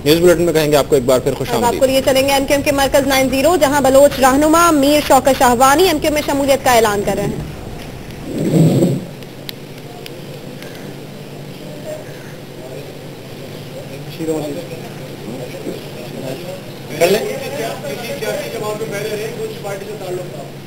News bulletin में कहेंगे आपको एक बार फिर खुशामदीद। आपको लिए चलेंगे एमक्यूएम के मरकज 90 जहां बलोच रहनुमा मीर शौकत शाहवानी एमक्यूएम में शमूलियत का ऐलान कर रहे हैं। कर ले। किसी सियासी जमात में पहले रहे, कुछ पार्टी से ताल्लुक था।